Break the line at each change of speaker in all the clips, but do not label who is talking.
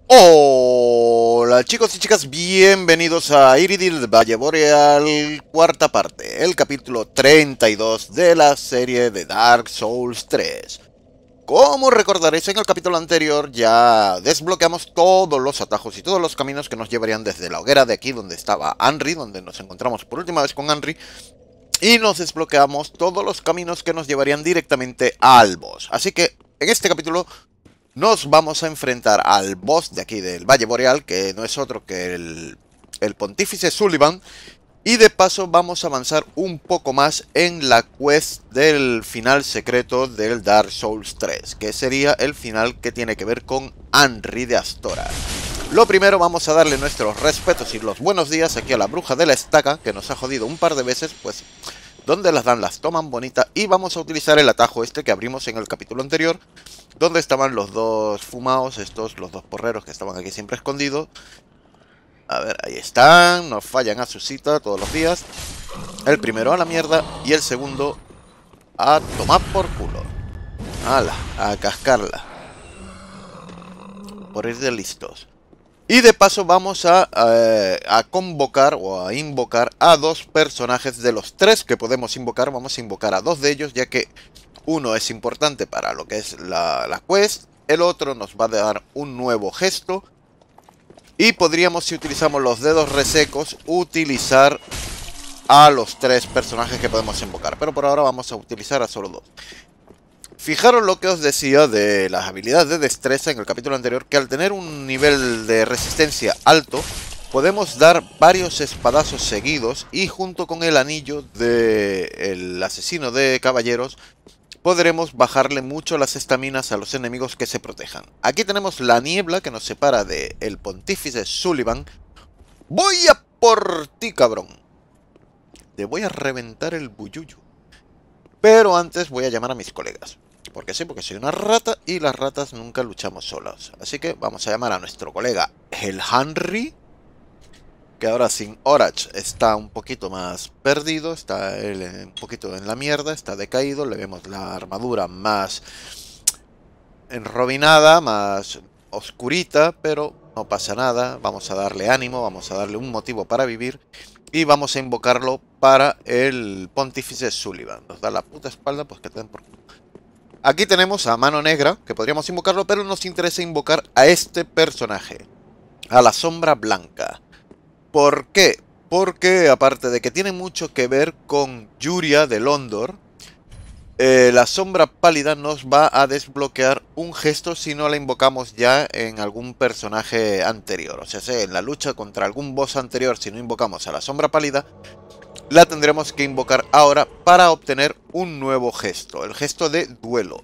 Hola chicos y chicas, bienvenidos a Iridir Valle Boreal, cuarta parte, el capítulo 32 de la serie de Dark Souls 3. Como recordaréis, en el capítulo anterior ya desbloqueamos todos los atajos y todos los caminos que nos llevarían desde la hoguera de aquí donde estaba Anri, donde nos encontramos por última vez con Anri, y nos desbloqueamos todos los caminos que nos llevarían directamente al boss. Así que en este capítulo nos vamos a enfrentar al boss de aquí del Valle Boreal, que no es otro que el Pontífice Sullivan. Y de paso vamos a avanzar un poco más en la quest del final secreto del Dark Souls 3, que sería el final que tiene que ver con Anri de Astora. Lo primero, vamos a darle nuestros respetos y los buenos días aquí a la bruja de la estaca, que nos ha jodido un par de veces, pues donde las dan las toman bonita. Y vamos a utilizar el atajo este que abrimos en el capítulo anterior, donde estaban los dos fumados, los dos porreros que estaban aquí siempre escondidos. A ver, ahí están, nos fallan a su cita todos los días. El primero a la mierda y el segundo a tomar por culo. ¡Hala! A cascarla. Por ir de listos. Y de paso vamos a convocar o a invocar a dos personajes de los tres que podemos invocar. Vamos a invocar a dos de ellos, ya que uno es importante para lo que es la quest. El otro nos va a dar un nuevo gesto. Y podríamos, si utilizamos los dedos resecos, utilizar a los tres personajes que podemos invocar. Pero por ahora vamos a utilizar a solo dos. Fijaros lo que os decía de las habilidades de destreza en el capítulo anterior, que al tener un nivel de resistencia alto, podemos dar varios espadazos seguidos y junto con el anillo del asesino de caballeros, podremos bajarle mucho las estaminas a los enemigos que se protejan. Aquí tenemos la niebla que nos separa del Pontífice Sullivan. ¡Voy a por ti, cabrón! Te voy a reventar el buyuyu. Pero antes voy a llamar a mis colegas. Porque sí, porque soy una rata y las ratas nunca luchamos solas. Así que vamos a llamar a nuestro colega el Henry, que ahora sin Orach está un poquito más perdido, está él un poquito en la mierda, está decaído, le vemos la armadura más enrobinada, más oscurita, pero no pasa nada, vamos a darle ánimo, vamos a darle un motivo para vivir y vamos a invocarlo para el Pontífice Sullivan. Nos da la puta espalda, pues que te den por culo. Aquí tenemos a Mano Negra, que podríamos invocarlo, pero nos interesa invocar a este personaje, a la Sombra Blanca. ¿Por qué? Porque aparte de que tiene mucho que ver con Yuria de Londor, la Sombra Pálida nos va a desbloquear un gesto si no la invocamos ya en algún personaje anterior. O sea, en la lucha contra algún boss anterior, si no invocamos a la Sombra Pálida, la tendremos que invocar ahora para obtener un nuevo gesto, el gesto de duelo.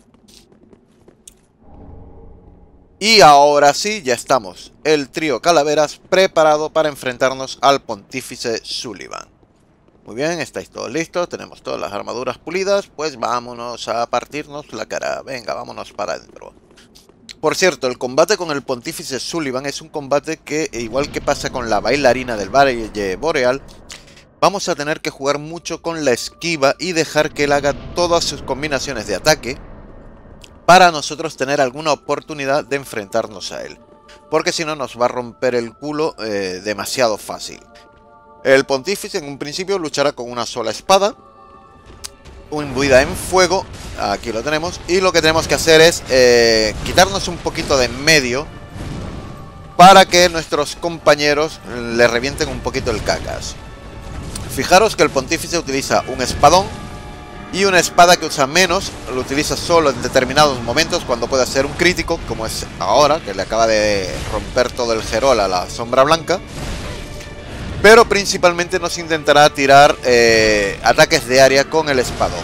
Y ahora sí, ya estamos, el trío Calaveras preparado para enfrentarnos al Pontífice Sullivan. Muy bien, estáis todos listos, tenemos todas las armaduras pulidas, pues vámonos a partirnos la cara. Venga, vámonos para adentro. Por cierto, el combate con el Pontífice Sullivan es un combate que, igual que pasa con la bailarina del Valle Boreal, vamos a tener que jugar mucho con la esquiva y dejar que él haga todas sus combinaciones de ataque para nosotros tener alguna oportunidad de enfrentarnos a él. Porque si no nos va a romper el culo demasiado fácil. El Pontífice en un principio luchará con una sola espada, imbuida en fuego, aquí lo tenemos. Y lo que tenemos que hacer es quitarnos un poquito de en medio para que nuestros compañeros le revienten un poquito el cacas. Fijaros que el Pontífice utiliza un espadón y una espada que usa menos, lo utiliza solo en determinados momentos cuando puede hacer un crítico, como es ahora, que le acaba de romper todo el gerol a la Sombra Blanca. Pero principalmente nos intentará tirar ataques de área con el espadón.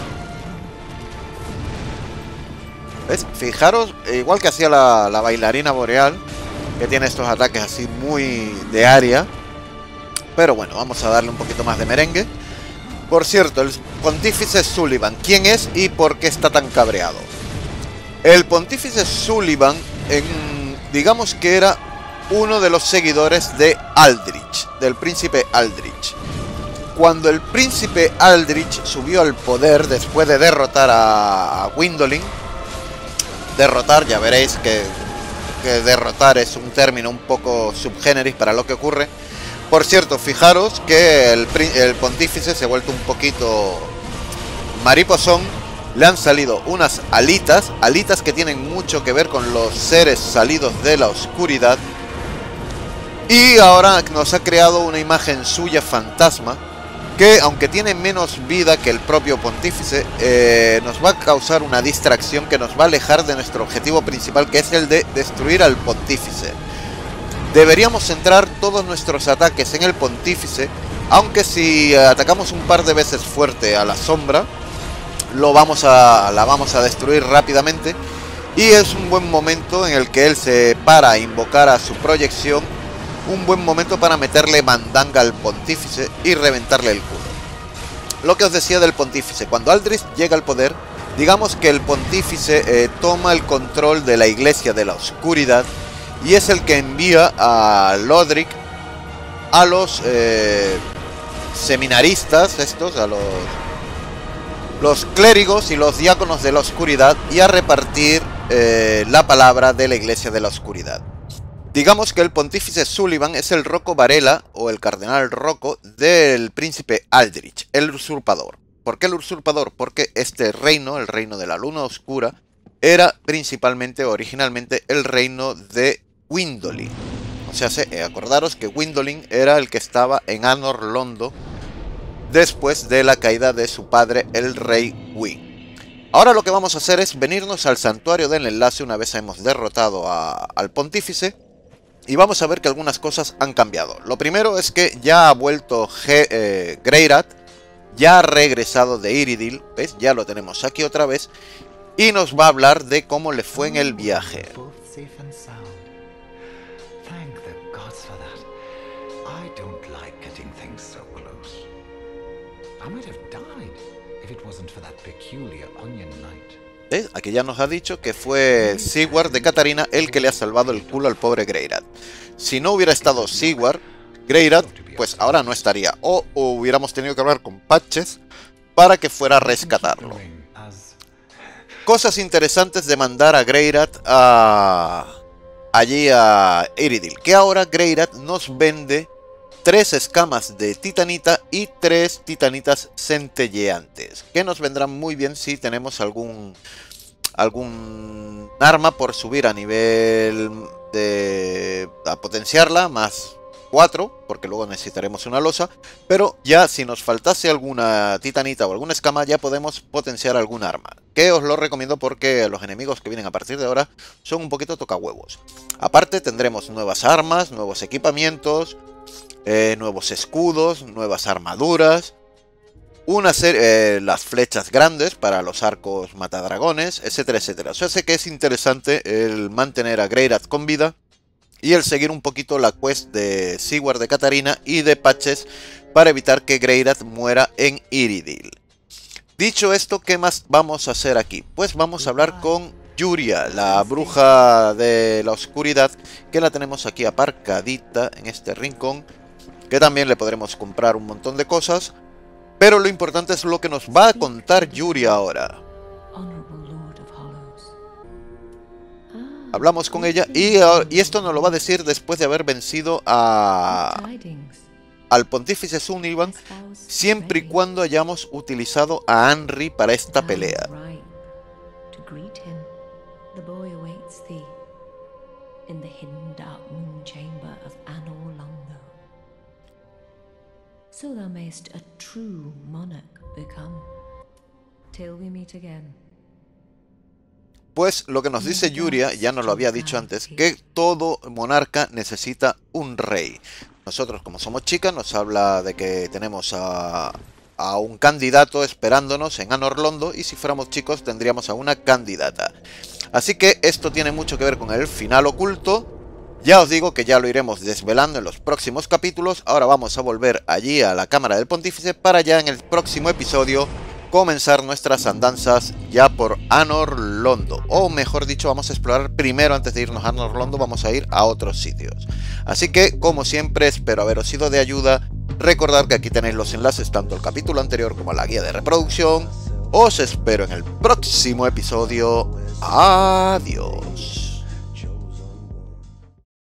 ¿Ves? Fijaros, igual que hacía la bailarina boreal, que tiene estos ataques así muy de área. Pero bueno, vamos a darle un poquito más de merengue. Por cierto, el Pontífice Sullivan, ¿quién es y por qué está tan cabreado? El Pontífice Sullivan, digamos que era uno de los seguidores de Aldrich, del príncipe Aldrich. Cuando el príncipe Aldrich subió al poder después de derrotar a Gwyndolin, ya veréis que que derrotar es un término un poco subgéneris para lo que ocurre. Por cierto, fijaros que el pontífice se ha vuelto un poquito mariposón. Le han salido unas alitas que tienen mucho que ver con los seres salidos de la oscuridad. Y ahora nos ha creado una imagen suya fantasma, que aunque tiene menos vida que el propio pontífice, nos va a causar una distracción que nos va a alejar de nuestro objetivo principal, que es el de destruir al pontífice. Deberíamos centrar todos nuestros ataques en el pontífice, aunque si atacamos un par de veces fuerte a la sombra, la vamos a destruir rápidamente. Y es un buen momento en el que él se para a invocar a su proyección. Un buen momento para meterle mandanga al pontífice y reventarle el culo. Lo que os decía del pontífice, cuando Aldrich llega al poder, digamos que el pontífice toma el control de la iglesia de la oscuridad y es el que envía a Lodric a los seminaristas, a los clérigos y los diáconos de la oscuridad, y a repartir la palabra de la iglesia de la oscuridad. Digamos que el pontífice Sullivan es el Rocco Varela, o el cardenal Rocco, del príncipe Aldrich, el usurpador. ¿Por qué el usurpador? Porque este reino, el reino de la luna oscura, era principalmente, originalmente, el reino de Gwyndolin. O sea, acordaros que Gwyndolin era el que estaba en Anor Londo después de la caída de su padre, el rey Gwyn. Ahora lo que vamos a hacer es venirnos al santuario del enlace una vez hemos derrotado al pontífice. Y vamos a ver que algunas cosas han cambiado. Lo primero es que ya ha vuelto Greirat, ya ha regresado de Iridil, ¿ves? Ya lo tenemos aquí otra vez. Y nos va a hablar de cómo le fue en el viaje. Aquí ya nos ha dicho que fue Sigward de Catarina el que le ha salvado el culo al pobre Greirat. Si no hubiera estado Sigward, Greirat, pues ahora no estaría. O hubiéramos tenido que hablar con Patches para que fuera a rescatarlo. Cosas interesantes de mandar a Greirat allí a Iridil. Que ahora Greirat nos vende 3 escamas de titanita y 3 titanitas centelleantes, que nos vendrán muy bien si tenemos algún arma por subir a nivel a potenciarla, más 4, porque luego necesitaremos una losa. Pero ya si nos faltase alguna titanita o alguna escama, ya podemos potenciar algún arma, que os lo recomiendo porque los enemigos que vienen a partir de ahora son un poquito tocahuevos. Aparte tendremos nuevas armas, nuevos equipamientos, nuevos escudos, nuevas armaduras, una serie, las flechas grandes para los arcos matadragones, etcétera, etcétera. O sea, sé que es interesante el mantener a Greirat con vida y el seguir un poquito la quest de Sigward de Catarina y de Patches para evitar que Greirat muera en Iridil. Dicho esto, ¿qué más vamos a hacer aquí? Pues vamos a hablar con Yuria, la bruja de la oscuridad, que la tenemos aquí aparcadita en este rincón, que también le podremos comprar un montón de cosas. Pero lo importante es lo que nos va a contar Yuria ahora. Hablamos con ella y esto nos lo va a decir después de haber vencido al pontífice Sullivan, siempre y cuando hayamos utilizado a Anri para esta pelea.
So thou mayst a true monarch become, till we meet again.
Pues lo que nos dice Yuria, ya nos lo había dicho antes, que todo monarca necesita un rey. Nosotros, como somos chicas, nos habla de que tenemos a un candidato esperándonos en Anor Londo, y si fuéramos chicos tendríamos a una candidata. Así que esto tiene mucho que ver con el final oculto. Ya os digo que ya lo iremos desvelando en los próximos capítulos. Ahora vamos a volver allí a la cámara del pontífice para ya en el próximo episodio comenzar nuestras andanzas ya por Anor Londo. O mejor dicho, vamos a explorar primero, antes de irnos a Anor Londo, vamos a ir a otros sitios. Así que, como siempre, espero haberos sido de ayuda. Recordad que aquí tenéis los enlaces tanto al capítulo anterior como a la guía de reproducción. Os espero en el próximo episodio. Adiós.